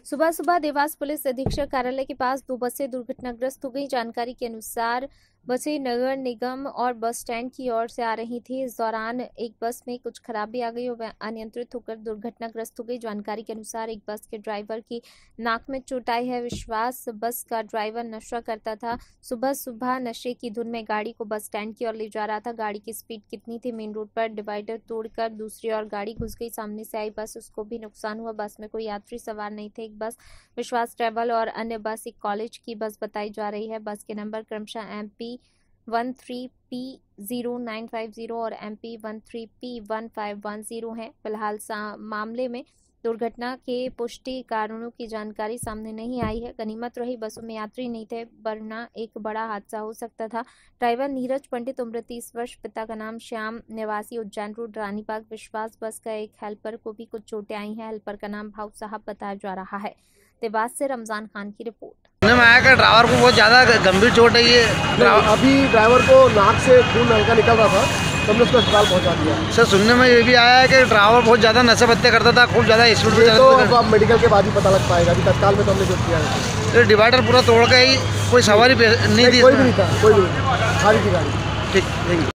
सुबह सुबह देवास पुलिस अधीक्षक कार्यालय के पास दो बसें दुर्घटनाग्रस्त हो गई। जानकारी के अनुसार बसें नगर निगम और बस स्टैंड की ओर से आ रही थी। इस दौरान एक बस में कुछ खराबी आ गई और वह अनियंत्रित होकर दुर्घटनाग्रस्त हो गई। जानकारी के अनुसार एक बस के ड्राइवर की नाक में चोट आई है। विश्वास बस का ड्राइवर नशा करता था। सुबह सुबह नशे की धुन में गाड़ी को बस स्टैंड की ओर ले जा रहा था। गाड़ी की स्पीड कितनी थी? मेन रोड पर डिवाइडर तोड़कर दूसरी ओर गाड़ी घुस गई। सामने से आई बस, उसको भी नुकसान हुआ। बस में कोई यात्री सवार नहीं थे। एक बस विश्वास ट्रैवल और अन्य बस एक कॉलेज की बस बताई जा रही है। बस के नंबर क्रमशः MP 13P0950 और MP 13P1510 हैं। फिलहाल मामले में दुर्घटना के पुष्टि कारणों की जानकारी सामने नहीं आई है। गनीमत रही बसों में यात्री नहीं थे, वरना एक बड़ा हादसा हो सकता था। ड्राइवर नीरज पंडित, उम्र 30 वर्ष, पिता का नाम श्याम, निवासी उज्जैन रोड, रानीबाग। विश्वास बस का एक हेल्पर को भी कुछ चोटें आई हैं। हेल्पर का नाम भाऊ साहब बताया जा रहा है। देवास से रमजान खान की रिपोर्ट। सुनने में आया कि ड्राइवर को बहुत ज़्यादा गंभीर चोट है। ये अभी ड्राइवर को नाक से खून हल्का निकल रहा था, तो हमने उसको अस्पताल पहुंचा दिया। सर, सुनने में ये भी आया है कि ड्राइवर बहुत ज़्यादा नशे पत्ते करता था, खूब ज़्यादा स्पीड में तो अब मेडिकल के बाद ही पता लग पाएगा। अभी तत्काल में तो हमने कुछ किया है। तो डिवाइडर पूरा तोड़ के ही कोई सवारी नहीं थी? कोई भी नहीं था, कोई भी नहीं, खाली थी गाड़ी। ठीक, थैंक यू।